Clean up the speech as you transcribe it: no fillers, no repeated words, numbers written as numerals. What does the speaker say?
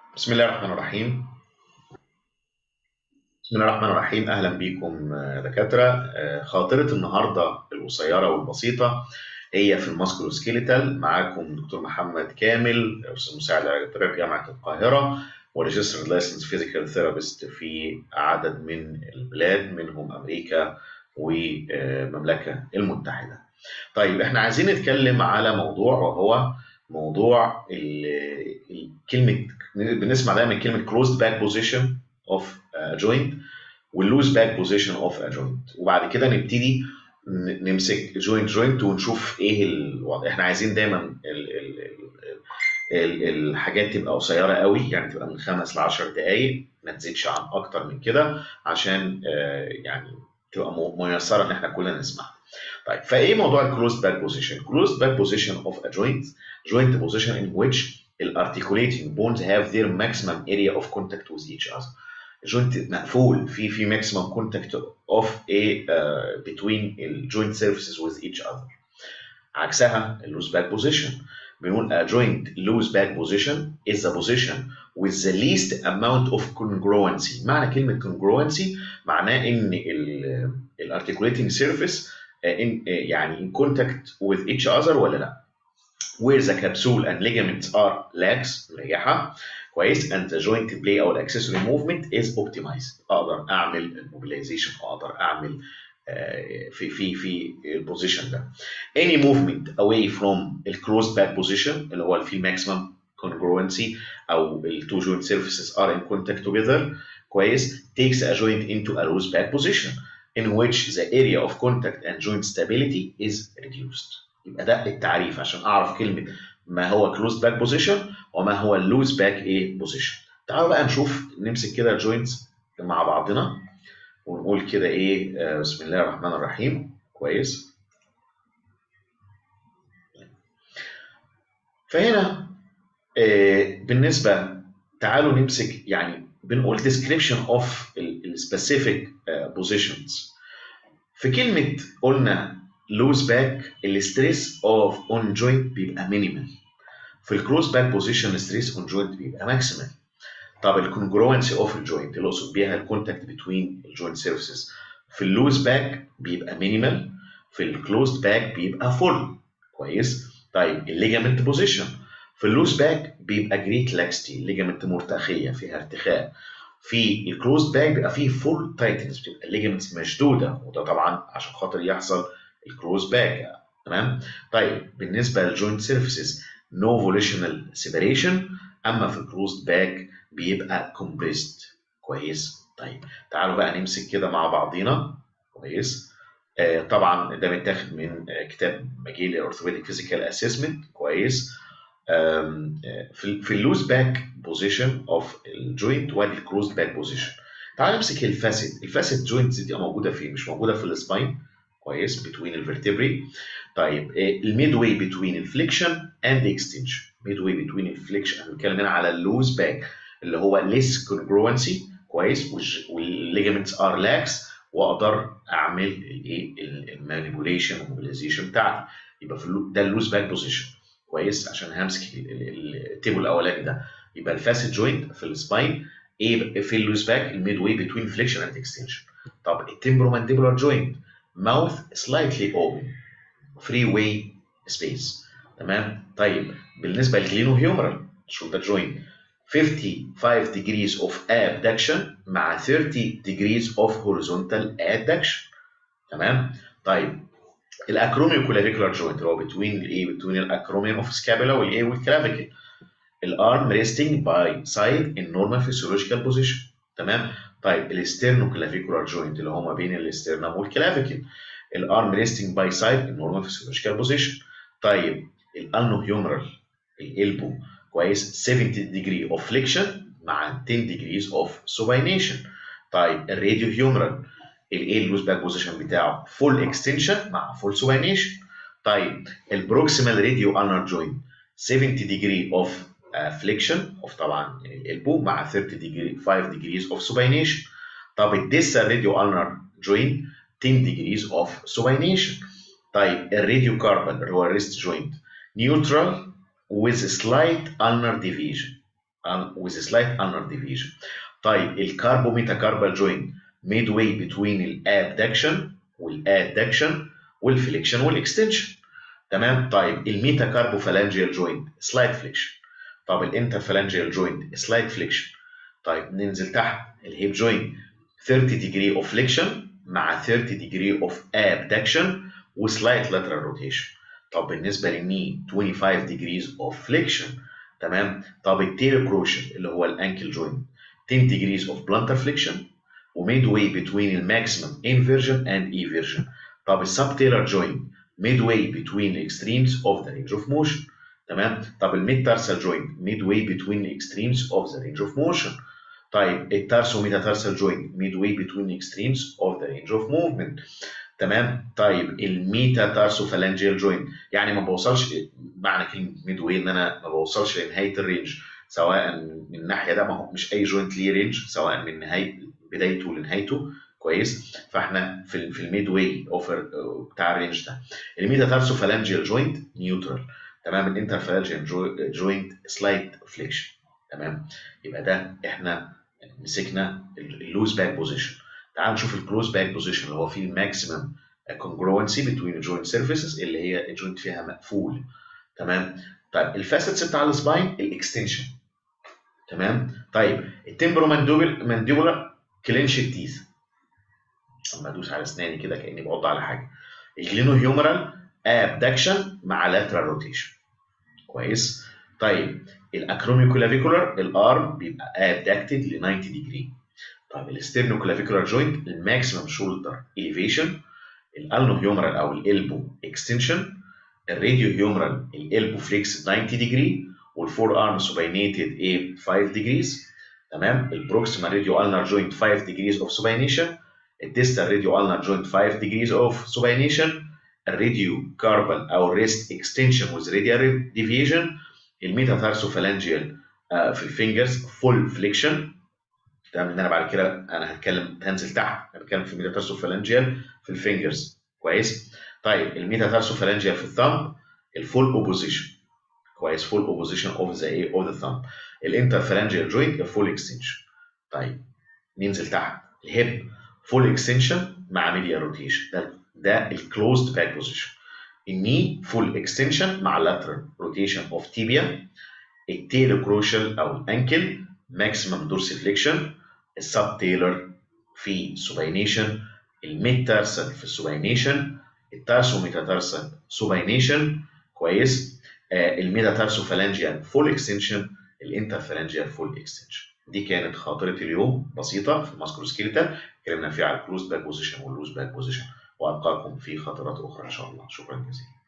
بسم الله الرحمن الرحيم. بسم الله الرحمن الرحيم. أهلا بكم دكاترة. خاطرة النهاردة القصيرة والبسيطة هي في الماسكولوسكيليتال. معاكم دكتور محمد كامل، أستاذ مساعد علاج الطبيعي في جامعة القاهرة، وريجسترد لايسنس فيزيكال ثيرابيست في عدد من البلاد منهم أمريكا والمملكة المتحدة. طيب احنا عايزين نتكلم على موضوع، وهو موضوع كلمة بنسمع دايما كلمة closed back position of a joint واللوز باك بوزيشن اوف ا جوينت، وبعد كده نبتدي نمسك جوينت ونشوف ايه الوضع. احنا عايزين دايما الحاجات تبقى قصيره قوي، يعني تبقى من 5 ل 10 دقائق، ما تزيدش عن اكتر من كده، عشان يعني تبقى ميسره ان احنا كلنا نسمعها. طيب، فايه موضوع الكلوزد باك بوزيشن؟ كلوزد باك بوزيشن اوف ا joint position in which the articulating bones have their maximum area of contact with each other. الجوينت مقفول، في maximum contact of a between الجوينت surfaces with each other. عكسها اللوز باك بوزيشن، بنقول a joint loose back position is the position with the least amount of congruency. معنى كلمة congruency معناه ان ال articulating surface يعني in contact with each other ولا لا. where the capsule and ligaments are lax مريحة كويس، and the joint play او accessory movement is optimized. اقدر اعمل mobilization، اقدر اعمل في البوزيشن ده. any movement away from the closed back position اللي هو في maximum congruency او ال two joint surfaces are in contact together كويس takes a joint into a loose back position in which the area of contact and joint stability is reduced. يبقى ده التعريف عشان اعرف كلمه ما هو closed back position وما هو اللوز باك ايه position. تعالوا بقى نشوف، نمسك كده الجوينتس مع بعضنا ونقول كده ايه بسم الله الرحمن الرحيم. كويس. فهنا بالنسبه، تعالوا نمسك، يعني بنقول description of specific positions. في كلمه قلنا لوز باك، الستريس اوف اون جوينت بيبقى مينيمال. في الكروس باك بوزيشن الستريس اون جوينت بيبقى ماكسيمال. طب الكونجروانسي اوف الجوينت اللي اقصد بيها الكونتاكت بتوين الجوينت سيرفيسز، في اللوز باك بيبقى مينيمال، في الكلوزد باك بيبقى فول. كويس. طيب الليجامنت بوزيشن في اللوز باك بيبقى جريت لاكستي، الليجامنت مرتخيه فيها ارتخاء. في الكلوزد باك بيبقى فيه فول تايتنس، بتبقى الليجامنتس مشدوده، وده طبعا عشان خاطر يحصل الكلوز باك. تمام. طيب بالنسبه للجوينت سيرفيسز نو فوليشنال سيبريشن، اما في الكلوزد باك بيبقى كومبريسد. كويس. طيب تعالوا بقى نمسك كده مع بعضينا. كويس. طبعا ده متاخد من كتاب مجيل الاورثوبيديك فيزيكال اسسمنت. كويس. في اللوز باك بوزيشن اوف الجوينت وادي الكلوزد باك بوزيشن. تعال نمسك الفاسد جوينتس دي موجوده فين؟ مش موجوده في السباين. كويس. بتوين الفرتبري. طيب الميد واي بتوين الفليكشن اند اكستنشن. ميد واي بتوين الفليكشن، احنا بنتكلم هنا على اللوز باك اللي هو ليس كونجروانسي. كويس. والليجمنتس ار لاكس، واقدر اعمل الايه المانيبوليشن والموبيلايزيشن بتاعتي. يبقى ده اللوز باك بوزيشن. كويس. عشان همسك التيبل الاولاني ده، يبقى الفاسد جوينت في السباين ايه في اللوز باك؟ الميد واي بتوين فليكشن اند اكستنشن. طب التمبرو مانديبولار جوينت ماوث سلايتلي اوبن، فري واي سبيس. تمام. طيب بالنسبه للجلينو هيومرال شولدر جوينت 55 degrees of abduction مع 30 degrees of horizontal adduction. تمام. طيب الاكروميو كلافيكولار جوينت اللي هو بتوين الايه، بتوين الاكروميون اوف سكابولا والايه والكلافيكل. الارم ريستنج باي سايد ان نورمال فيسيولوجيكال بوزيشن. تمام. طيب الاسترنو كلافيكولار جوينت اللي هو ما بين الاسترنم والكلافيكل، الارم ريستنج باي سايد ان نورمال فيسيولوجيكال بوزيشن. طيب الانو هيومرال الالبو كويس 70 degree of flexion مع 10 degrees of supination. طيب الراديو هيومرال الايه اللوز باك بوزيشن بتاعه فول اكستنشن مع فول سوبينيشن. طيب البروكسيمال راديو النر جوينت 70 degree of فليكشن اوف طبعا الالبو مع 30 degree 5 degrees of supination. طب الديسال راديو النر جوينت 10 degrees of supination. طيب الراديو كاربال اللي هو الريست جوينت نيوترال with slight ulnar deviation. with a slight ulnar deviation. طيب الكاربو ميتاكاربال جوينت midway between الابدكشن والادكشن والفليكشن والاكستنشن. تمام. طيب الميتاكاربوفالانجيال جوينت سلايد فليكشن. طب الانترفالانجيال جوينت سلايد فليكشن. طيب ننزل تحت الهيب جوينت 30 degree of flexion مع 30 degree of abduction وسلايت lateral rotation. طب بالنسبه للني 25 degrees of flexion. تمام. طب التيل كروشن اللي هو الانكل جوينت 10 degrees of plantar flexion وميدواي between الماكسيمم inversion and eversion. طب السبتيلر جوينت midway between the extremes of the range of motion. تمام. طب الميد تارسال جوينت midway between the extremes of the range of motion. طيب التارسو ميتاتارسال جوينت midway between the extremes of the range of movement. تمام. طيب الميتا تارسو فالانجيال جوينت يعني ما بوصلش، معنى كلمه midway ان انا ما بوصلش لنهايه الرينج، سواء من الناحيه ده، ما هو مش اي جوينت ليه رينج سواء من نهايه بدايته لنهايته. كويس. فاحنا في الميد واي اوفر بتاع الرينج ده. الميتاتارسوفالانجيال جوينت نيوترال. تمام. الانترفالانجيال جوينت سلايد فليكشن. تمام. يبقى ده احنا مسكنا اللوز باك بوزيشن. تعال نشوف الكلوز باك بوزيشن اللي هو فيه الماكسيمم congruency between الجوينت سيرفيسز اللي هي الجوينت فيها مقفول. تمام. طيب الفاسيتس بتاع السباين الاكستنشن. تمام. طيب التمبرومانديبولار كلينش التيث. اما ادوس على اسناني كده كاني بعض على حاجه. الجلينو هيومرال ابدكشن مع لاترال روتيشن. كويس. طيب الاكروميوكلافيكولار الارم بيبقى ابدكتد ل 90 ديجري. طيب الاسترنوكلافيكولار جوينت الماكسيمم شولدر اليفيشن. الالنو هيومرال او الالبو اكستنشن. الراديو هيومرال الالبو فليكس 90 ديجري والفور ارم سوباينيتد 5 ديجريز. تمام. البروكسيمال راديو النر جوينت 5 ديجريز اوف سوباينيشن. الديستال راديو النر جوينت 5 degrees of supination. الراديو كاربال او ريست اكستنشن وذ راديال ديفيجن. الميتاتارسوفالانجيال في الفينجرز فول فليكشن. تمام. ان انا بعد كده هنزل تحت، انا بتكلم في الميتاتارسوفالانجيال في الفينجرز. كويس. طيب الميتاتارسوفالانجيال في الثامب الفول اوبوزيشن. كويس. فول اوبوزيشن اوف ذا ثامب. الانترفالانجيال جوينت الفول اكستنشن. طيب ننزل تحت الهيب فول اكستنشن مع ميديال روتيشن. ده الكلوزد باك بوزيشن. الني فول اكستنشن مع لاترال روتيشن اوف تيبيا. التيل كروشال او الانكل ماكسيمم دورسيفليكشن. السب تيلر في سوباينيشن. الميد تارسال في السوباينيشن. التارسو ميتاتارسال سوباينيشن. كويس. الميتاتارسوفالانجيال فول اكستنشن. الانترفالانجيال فول اكستنشن. دي كانت خاطرة اليوم بسيطة في الماسكروسكيلتال، اتكلمنا فيها على الكلوز باك بوزيشن واللوز باك بوزيشن، وألقاكم في خاطرات أخرى إن شاء الله. شكرا جزيلا.